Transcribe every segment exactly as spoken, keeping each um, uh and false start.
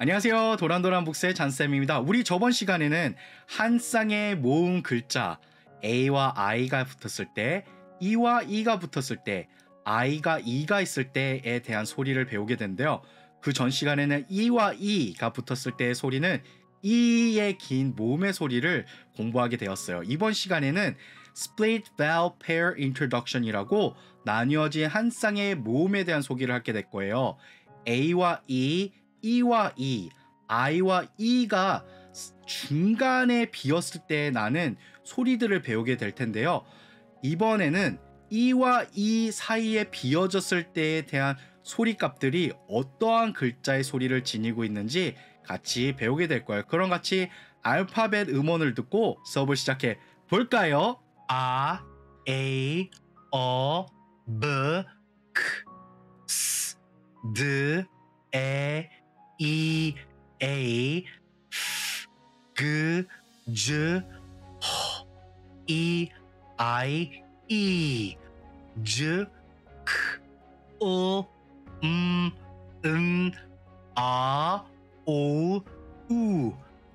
안녕하세요. 도란도란북스의 잔쌤입니다. 우리 저번 시간에는 한 쌍의 모음 글자 A와 I가 붙었을 때, E와 E가 붙었을 때, I가 E가 있을 때에 대한 소리를 배우게 됐는데요. 그 전 시간에는 E와 E가 붙었을 때의 소리는 E의 긴 모음의 소리를 공부하게 되었어요. 이번 시간에는 Split Vowel Pair Introduction이라고 나뉘어진 한 쌍의 모음에 대한 소개를 하게 될 거예요. A와 E, E와 E, I와 E가 중간에 비었을 때 나는 소리들을 배우게 될 텐데요. 이번에는 E와 E 사이에 비어졌을 때에 대한 소리값들이 어떠한 글자의 소리를 지니고 있는지 같이 배우게 될 거예요. 그럼 같이 알파벳 음원을 듣고 수업을 시작해 볼까요? 아, A, 어, B, K, S, D, E, E, A, F, G, J, H, E, I, E, J, K, O, M, N, A, O, U,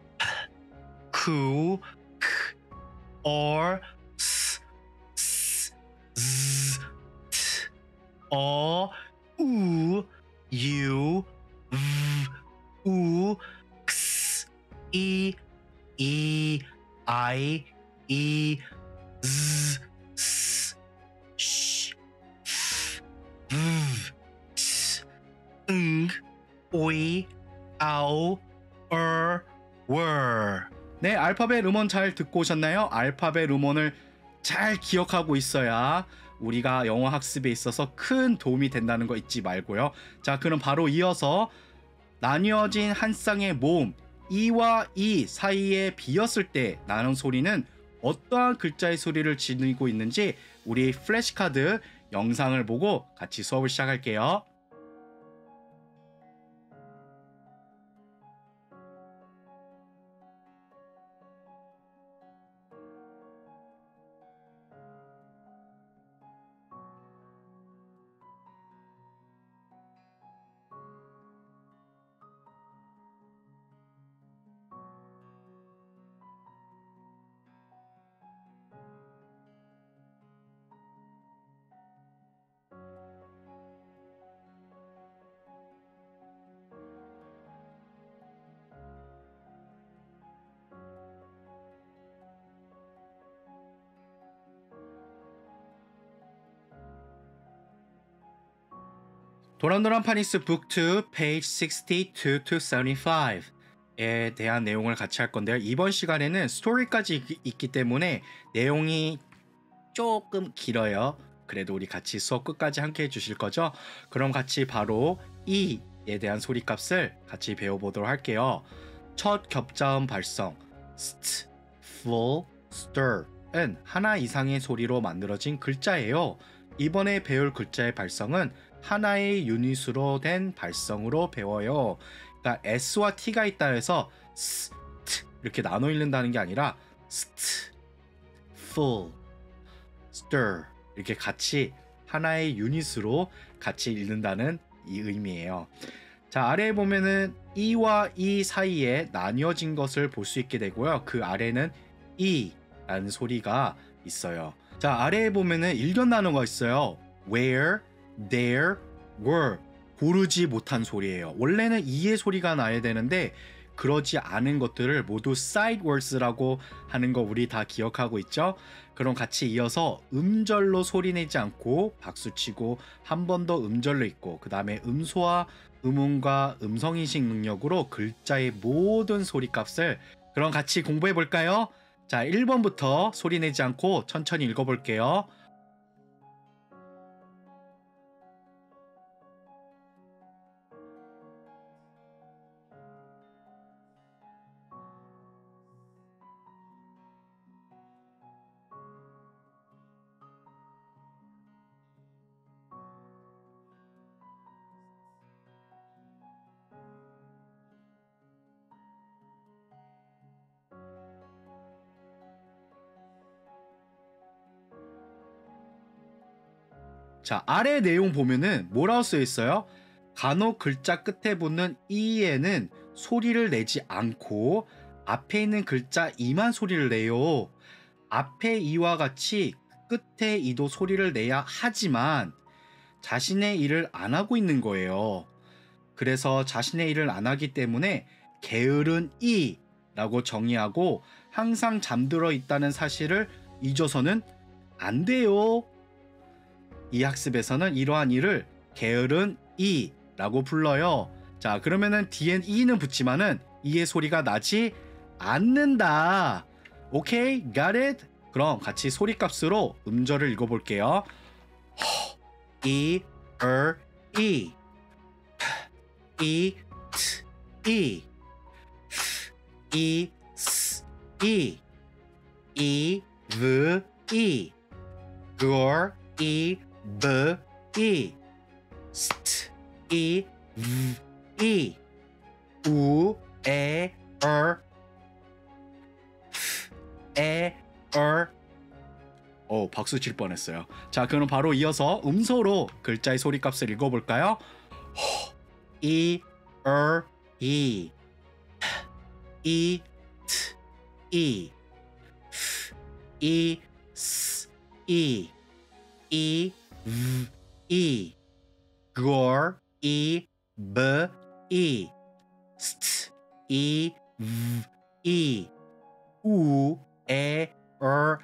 Q, K, R, S, S, Z, T, O, U, U, V, U, X, E, E, I, E, Z, S, Sh, F, V, T, Ng, Oi, Ao, Er, Were. 네, 알파벳 음원 잘 듣고 오셨나요? 알파벳 음원을 잘 기억하고 있어야 우리가 영어 학습에 있어서 큰 도움이 된다는 거 잊지 말고요. 자, 그럼 바로 이어서 나뉘어진 한 쌍의 모음 E와 E 사이에 비었을 때 나는 소리는 어떠한 글자의 소리를 지니고 있는지 우리 플래시카드 영상을 보고 같이 수업을 시작할게요. 도란도란 파닉스 북 투 페이지 식스티 투 to 칠십오에 대한 내용을 같이 할 건데요. 이번 시간에는 스토리까지 있기 때문에 내용이 조금 길어요. 그래도 우리 같이 수업 끝까지 함께 해주실 거죠? 그럼 같이 바로 E에 대한 소리값을 같이 배워보도록 할게요. 첫 겹자음 발성 st, full, stir은 하나 이상의 소리로 만들어진 글자예요. 이번에 배울 글자의 발성은 하나의 유닛으로 된 발성으로 배워요. 그러니까 S와 T가 있다 해서 스, 트 이렇게 나눠 읽는다는 게 아니라 st, full, stir 이렇게 같이 하나의 유닛으로 같이 읽는다는 이 의미예요. 자, 아래에 보면은 E와 E 사이에 나뉘어진 것을 볼 수 있게 되고요. 그 아래는 E라는 소리가 있어요. 자, 아래에 보면은 일견 단어가 있어요. where, there, were. 고르지 못한 소리예요. 원래는 E의 소리가 나야 되는데 그러지 않은 것들을 모두 side words라고 하는 거 우리 다 기억하고 있죠? 그럼 같이 이어서 음절로 소리내지 않고 박수치고 한 번 더 음절로 읽고 그 다음에 음소와 음운과 음성인식 능력으로 글자의 모든 소리값을 그럼 같이 공부해 볼까요? 자, 일 번부터 소리내지 않고 천천히 읽어볼게요. 자, 아래 내용 보면은 뭐라고 쓰여 있어요? 간혹 글자 끝에 붙는 E에는 소리를 내지 않고 앞에 있는 글자 이만 소리를 내요. 앞에 이와 같이 끝에 이도 소리를 내야 하지만 자신의 일을 안 하고 있는 거예요. 그래서 자신의 일을 안 하기 때문에 게으른 이 라고 정의하고 항상 잠들어 있다는 사실을 잊어서는 안 돼요. 이 학습에서는 이러한 일을 게으른 이 라고 불러요. 자, 그러면은 뒤엔 이는 붙지만은 이의 소리가 나지 않는다. 오케이? Got it? 그럼 같이 소리값으로 음절을 읽어볼게요. 이, 을, 이, 이, 트, 이, 이, 스, 이, 이, 브, 이, 걸, 이, 브, 이, 스트, 이, 브, 이, 우, 에, 을, 에, 을. 오, 박수 칠 뻔했어요. 자, 그럼 바로 이어서 음소로 글자의 소리값을 읽어볼까요? 이, 을, 이, 이, 트, 이, 이, 스, 이, 이, 브, 이, 걸, 이, 브, 이, 스트, 이, 브, 이, 우, 에, 을,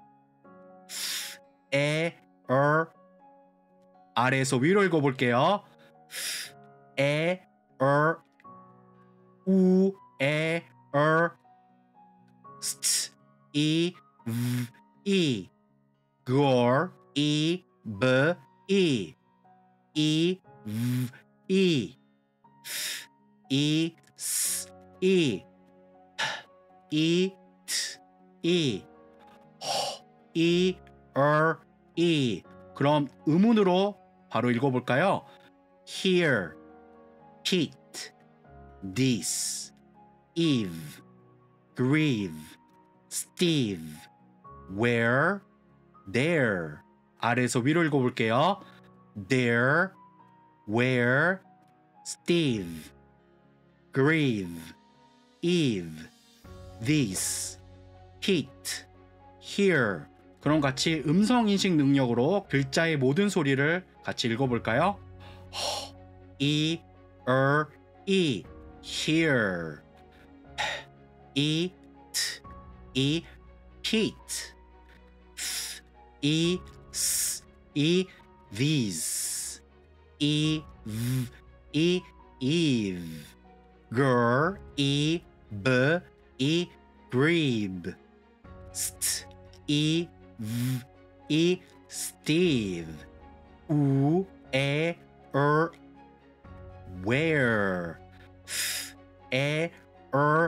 에, 을. 아래에서 위로 읽어볼게요. 에, 을, 우, 에, 을, 스트, 이, 브, 이, 걸, 이, 브, 이, 이, 브, 이, 이, 스, 이, 이, 트, 이, 이, 을, 이. 그럼 음운으로 바로 읽어볼까요? Here, Pete, this, Eve, grieve, Steve, where, there. 아래에서 위로 읽어볼게요. There, where, Steve, grieve, Eve, this, Pete, here. 그럼 같이 음성인식 능력으로 글자의 모든 소리를 같이 읽어볼까요? 이, 을, 이, here, eat, eat, Pete, e, s, e, these, e, v, e, Eve, girl, e, b, e, grieve, st, e, v, e, Steve, u, e, er, where, f, e, er,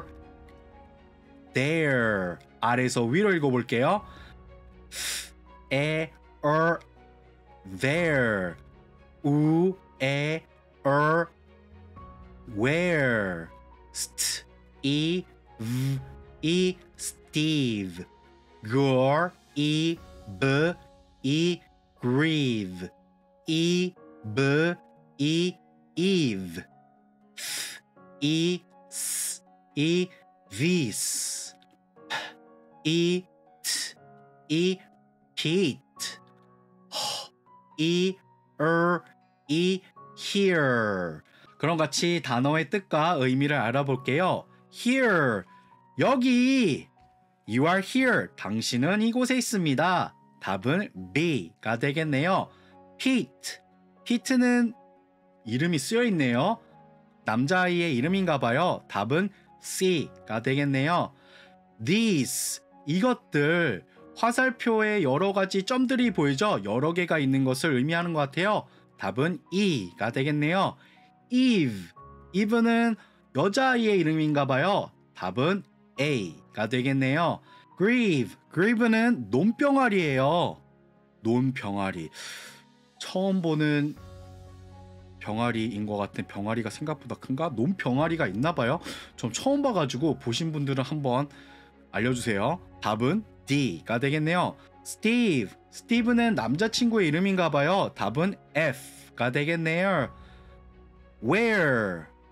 there. 아래에서 위로 읽어볼게요. f, e, er, there, u, e, er, where, st, e, v, e, Steve, girl, e, b, e, grieve, e, b, e, Eve, f, e, s, e, this, e, t, e, Pete, e, er, e, here. 그럼 같이 단어의 뜻과 의미를 알아볼게요. Here, 여기. You are here, 당신은 이곳에 있습니다. 답은 B가 되겠네요. Pete, Pete는 이름이 쓰여 있네요. 남자아이의 이름인가 봐요. 답은 C가 되겠네요. These, 이것들. 화살표에 여러 가지 점들이 보이죠? 여러 개가 있는 것을 의미하는 것 같아요. 답은 E가 되겠네요. Eve, Eve는 여자아이의 이름인가 봐요. 답은 A가 되겠네요. Grieve, Grieve는 논병아리예요. 논병아리. 처음 보는 병아리인 것 같은 병아리가 생각보다 큰가? 논병아리가 있나 봐요. 좀 처음 봐가지고 보신 분들은 한번 알려주세요. 답은 D가 되겠네요. Steve, Steve는 남자친구의 이름인가 봐요. 답은 F가 되겠네요. Where,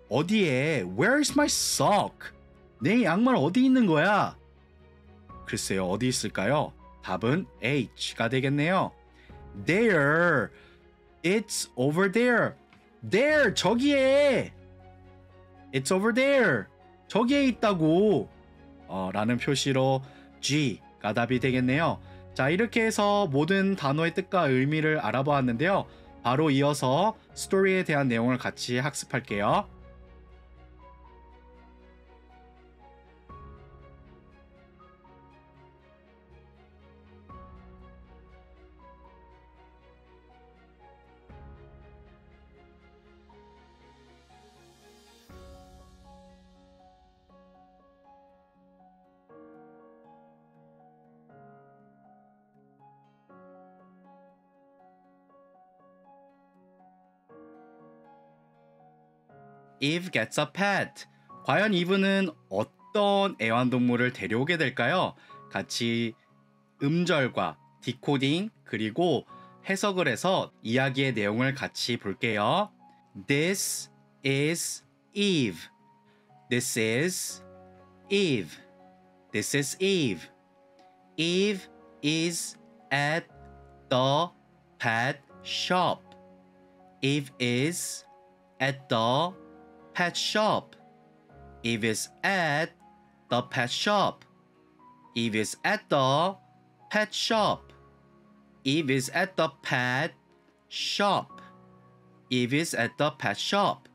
어디에? Where's my sock? 내 양말 어디 있는 거야? 글쎄요, 어디 있을까요? 답은 H가 되겠네요. There. It's over there. There, 저기에. It's over there. 저기에 있다고. 어, 라는 표시로 G가 답이 되겠네요. 자, 이렇게 해서 모든 단어의 뜻과 의미를 알아보았는데요. 바로 이어서 스토리에 대한 내용을 같이 학습할게요. Eve gets a pet. 과연 이브는 어떤 애완동물을 데려오게 될까요? 같이 음절과 디코딩 그리고 해석을 해서 이야기의 내용을 같이 볼게요. This is Eve. This is Eve. This is Eve. Eve is at the pet shop. Eve is at the pet shop. Eve is at the pet shop. Eve is at the pet shop. Eve is at the pet shop. Eve is at the pet shop.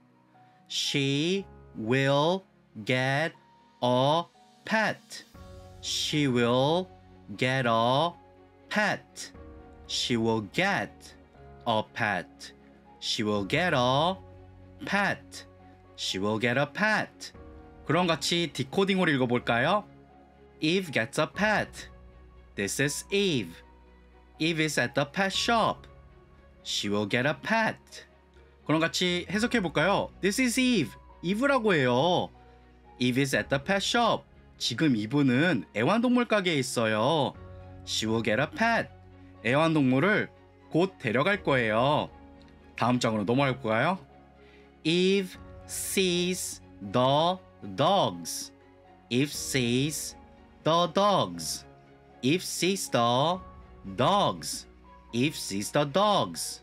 She will get a pet. She will get a pet. She will get a pet. She will get a pet. She will get a pet. 그럼 같이 디코딩으로 읽어볼까요? Eve gets a pet. This is Eve. Eve is at the pet shop. She will get a pet. 그럼 같이 해석해볼까요? This is Eve. Eve라고 해요. Eve is at the pet shop. 지금 이브는 애완동물 가게에 있어요. She will get a pet. 애완동물을 곧 데려갈 거예요. 다음 장으로 넘어갈 거예요. Eve sees the dogs. Eve sees the dogs. Eve sees the dogs. Eve sees the dogs.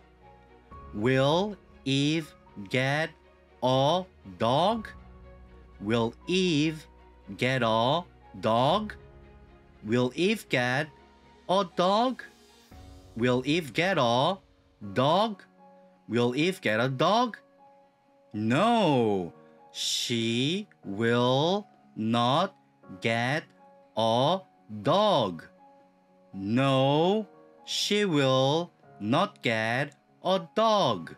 Will Eve get a dog? Will Eve get a dog? Will Eve get a dog? Will Eve get a dog? Will Eve get a dog? No, she will not get a dog. No, she will not get a dog.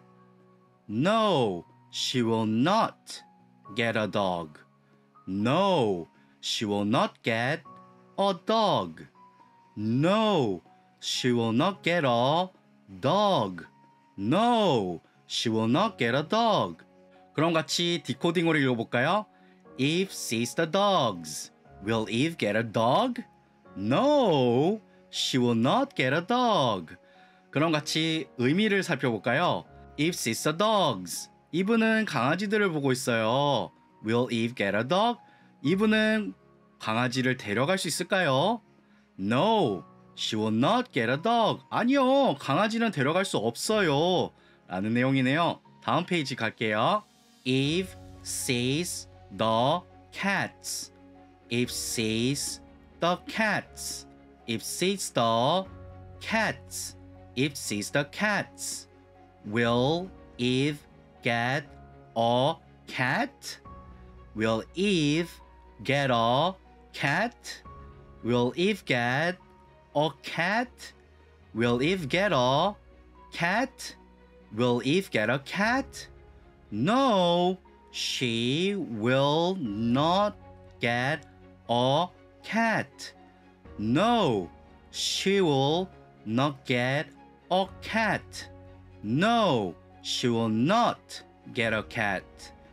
No, she will not get a dog. No, she will not get a dog. No, she will not get a dog. No, she will not get a dog. 그럼 같이 디코딩으로 읽어볼까요? Eve sees the dogs. Will Eve get a dog? No, she will not get a dog. 그럼 같이 의미를 살펴볼까요? Eve sees the dogs. 이브는 강아지들을 보고 있어요. Will Eve get a dog? 이브는 강아지를 데려갈 수 있을까요? No, she will not get a dog. 아니요, 강아지는 데려갈 수 없어요. 라는 내용이네요. 다음 페이지 갈게요. Eve sees the cats. Eve sees the cats. Eve sees the cats. Eve sees the cats. Will Eve get a cat? Will Eve get a cat? Will Eve get a cat? Will Eve get a cat? Will Eve get a cat? No, she will not get a cat. No, she will not get a cat. No, she will not get a cat.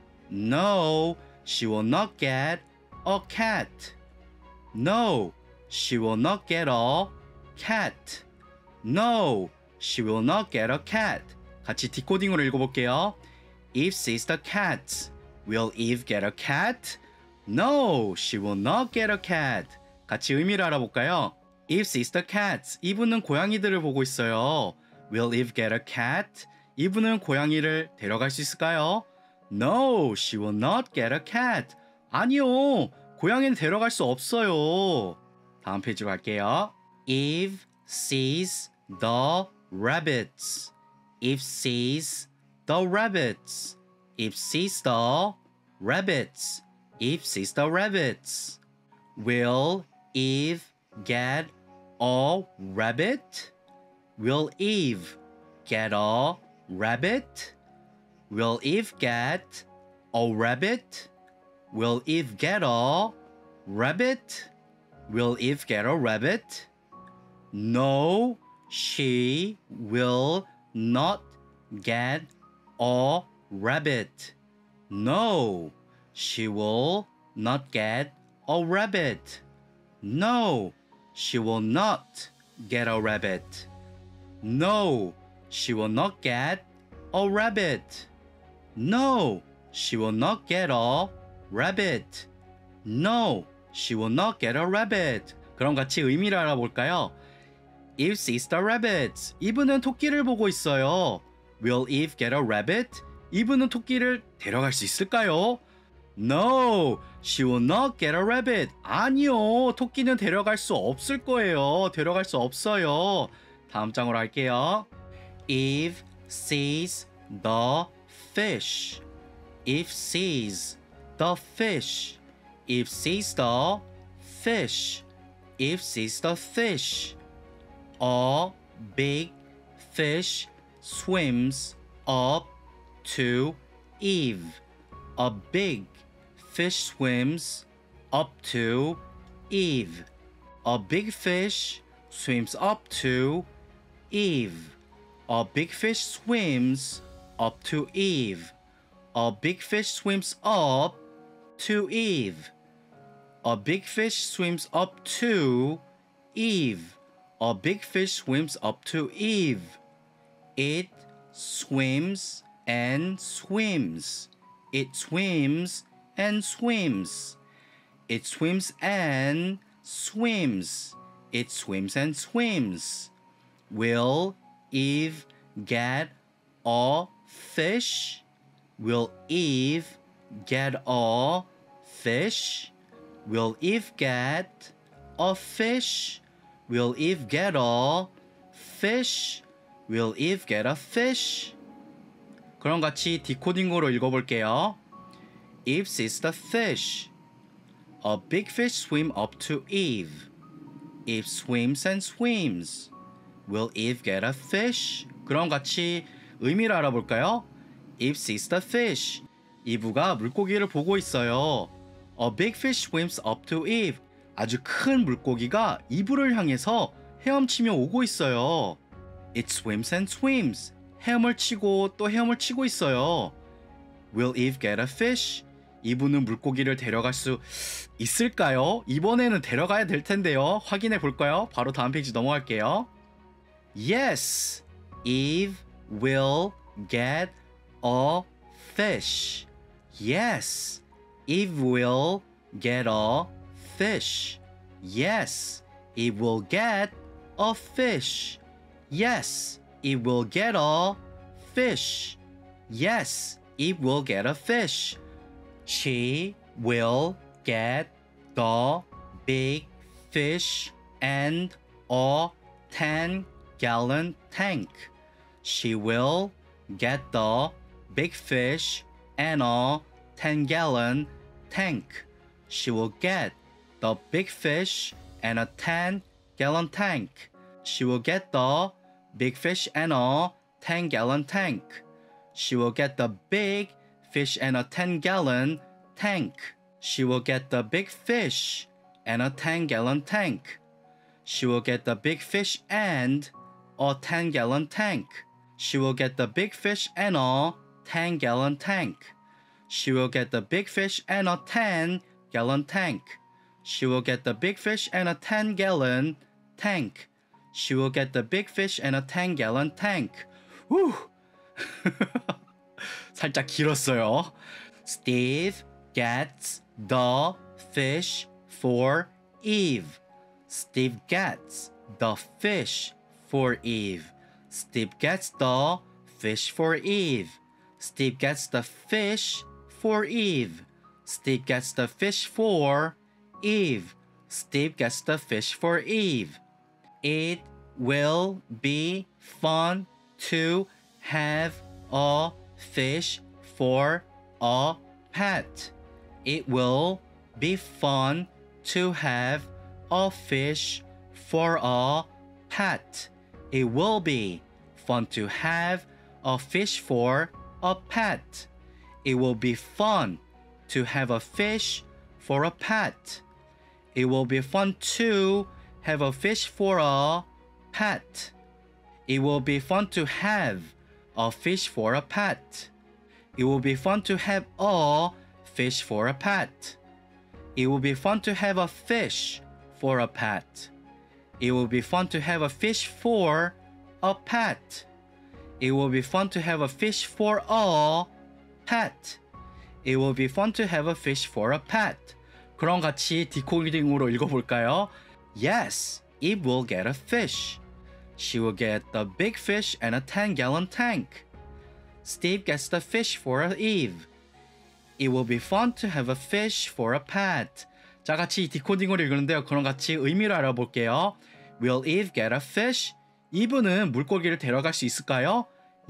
No, she will not get a cat. No, she will not get a cat. No, she will not get a cat. 같이 디코딩으로 읽어볼게요. Eve sees the cats. Will Eve get a cat? No, she will not get a cat. 같이 의미를 알아볼까요? Eve sees the cats. 이브는 고양이들을 보고 있어요. Will Eve get a cat? 이브는 고양이를 데려갈 수 있을까요? No, she will not get a cat. 아니요, 고양이는 데려갈 수 없어요. 다음 페이지로 갈게요. Eve sees the rabbits. Eve sees the rabbits. Eve sees the rabbits. Eve sees the rabbits. Will Eve get a rabbit? Will Eve get a rabbit? Will Eve get a rabbit? Will Eve get a rabbit? Will Eve get a rabbit? No, she will not get a rabbit. No, she will not get a rabbit. No, she will not get a rabbit. No, she will not get a rabbit. No, she will not get a rabbit. No, she will not get a rabbit. 그럼 같이 의미를 알아볼까요? Eve sees the rabbits. 이브는 토끼를 보고 있어요. Will Eve get a rabbit? 이브는 토끼를 데려갈 수 있을까요? No, she will not get a rabbit. 아니요, 토끼는 데려갈 수 없을 거예요. 데려갈 수 없어요. 다음 장으로 할게요. Eve sees the fish. Eve sees the fish. Eve sees the fish. Eve sees the fish. A big fish swims up to Eve. A big fish swims up to Eve. A big fish swims up to Eve. A big fish swims up to Eve. A big fish swims up to Eve. A big fish swims up to Eve. A big fish swims up to Eve. It swims and swims. It swims and swims. It swims and swims. It swims and swims. Will Eve get a fish? Will Eve get a fish? Will Eve get a fish? Will Eve get a fish? Will Eve get a fish? 그럼 같이 디코딩으로 읽어볼게요. Eve sees the fish. A big fish swim up to Eve. Eve swims and swims. Will Eve get a fish? 그럼 같이 의미를 알아볼까요? Eve sees the fish. 이브가 물고기를 보고 있어요. A big fish swims up to Eve. 아주 큰 물고기가 이브를 향해서 헤엄치며 오고 있어요. It swims and swims. 헤엄을 치고 또 헤엄을 치고 있어요. Will Eve get a fish? 이브는 물고기를 데려갈 수 있을까요? 이번에는 데려가야 될 텐데요. 확인해 볼까요? 바로 다음 페이지 넘어갈게요. Yes, Eve will get a fish. Yes, Eve will get a fish. Yes, Eve will get a fish. Yes, Eve will get a fish. Yes, Eve will get a fish. She will get the big fish and a ten gallon tank. She will get the big fish and a ten gallon tank. She will get the big fish and a ten gallon tank. She will get the big fish and a ten gallon tank. She will get the big fish and a ten gallon tank. She will get the big fish and a ten gallon tank. She will get the big fish and a ten gallon tank. She will get the big fish and a ten gallon tank. She will get the big fish and a ten gallon tank. She will get the big fish and a ten gallon tank. She will get the big fish and a ten gallon tank. 후! 살짝 길었어요. Steve gets the fish for Eve. Steve gets the fish for Eve. Steve gets the fish for Eve. Steve gets the fish for Eve. Steve gets the fish for Eve. Steve gets the fish for Eve. It will be fun to have a fish for a pet. It will be fun to have a fish for a pet. It will be fun to have a fish for a pet. It will be fun to have a fish for a pet. It will be fun to have a fish for a pet. It will be fun to have a fish for a pet. It will be fun to have a fish for a pet. It will be fun to have a fish for a pet. It will be fun to have a fish for a pet. It will be fun to have a fish for a pet. It will be fun to have a fish for a pet. 그럼 같이 디코딩으로 읽어볼까요? Yes, Eve will get a fish. She will get the big fish and a ten gallon tank. Steve gets the fish for Eve. It will be fun to have a fish for a pet. 자, 같이 디코딩으로 읽는데요. 그럼 같이 의미를 알아볼게요. Will Eve get a fish? 이브는 물고기를 데려갈 수 있을까요?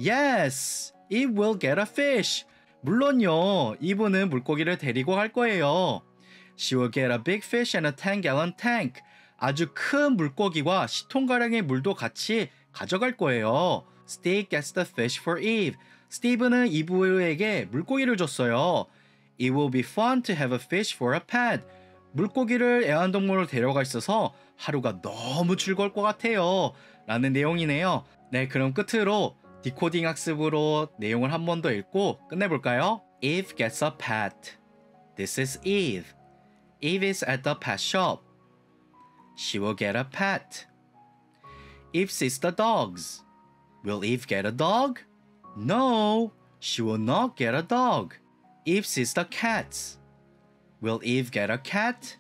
Yes, Eve will get a fish. 물론요, 이브는 물고기를 데리고 갈 거예요. She will get a big fish and a ten gallon tank. 아주 큰 물고기와 십 톤가량의 물도 같이 가져갈 거예요. Steve gets the fish for Eve. 스티브는 이브에게 물고기를 줬어요. It will be fun to have a fish for a pet. 물고기를 애완동물로 데려가 있어서 하루가 너무 즐거울 것 같아요. 라는 내용이네요. 네, 그럼 끝으로 디코딩 학습으로 내용을 한 번 더 읽고 끝내볼까요? Eve gets a pet. This is Eve. Eve is at the pet shop. She will get a pet. Eve sees the dogs. Will Eve get a dog? No, she will not get a dog. Eve sees the cats. Will Eve get a cat?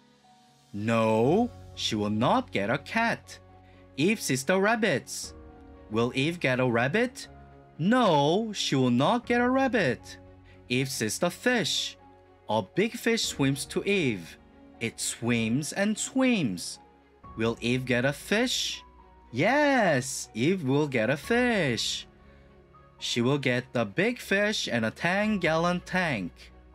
No, she will not get a cat. Eve sees the rabbits. Will Eve get a rabbit? No, she will not get a rabbit. Eve sees the fish. A big fish swims to Eve. It swims and swims. Will Eve get a fish? Yes, Eve will get a fish. She will get the big fish and a ten gallon tank.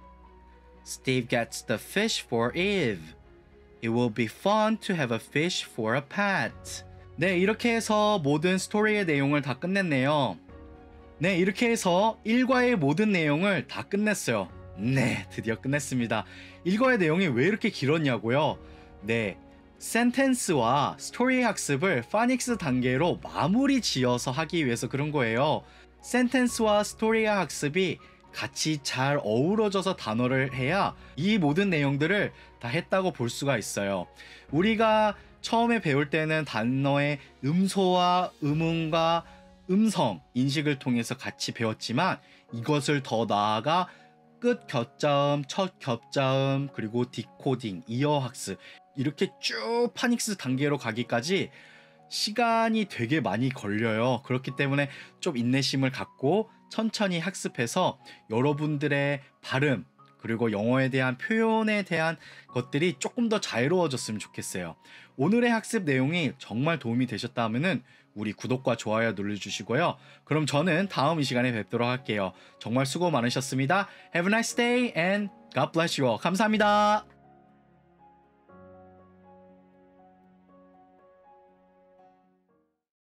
Steve gets the fish for Eve. It will be fun to have a fish for a pet. 네, 이렇게 해서 모든 스토리의 내용을 다 끝냈네요. 네, 이렇게 해서 일과의 모든 내용을 다 끝냈어요. 네, 드디어 끝냈습니다. 일과의 내용이 왜 이렇게 길었냐고요? 네, 센텐스와 스토리 학습을 파닉스 단계로 마무리 지어서 하기 위해서 그런 거예요. 센텐스와 스토리 학습이 같이 잘 어우러져서 단어를 해야 이 모든 내용들을 다 했다고 볼 수가 있어요. 우리가 처음에 배울 때는 단어의 음소와 음운과 음성 인식을 통해서 같이 배웠지만 이것을 더 나아가 끝 겹자음, 첫 겹자음, 그리고 디코딩, 이어 학습 이렇게 쭉 파닉스 단계로 가기까지 시간이 되게 많이 걸려요. 그렇기 때문에 좀 인내심을 갖고 천천히 학습해서 여러분들의 발음 그리고 영어에 대한 표현에 대한 것들이 조금 더 자유로워졌으면 좋겠어요. 오늘의 학습 내용이 정말 도움이 되셨다면은 우리 구독과 좋아요 눌러주시고요. 그럼 저는 다음 이 시간에 뵙도록 할게요. 정말 수고 많으셨습니다. Have a nice day and God bless you all. 감사합니다.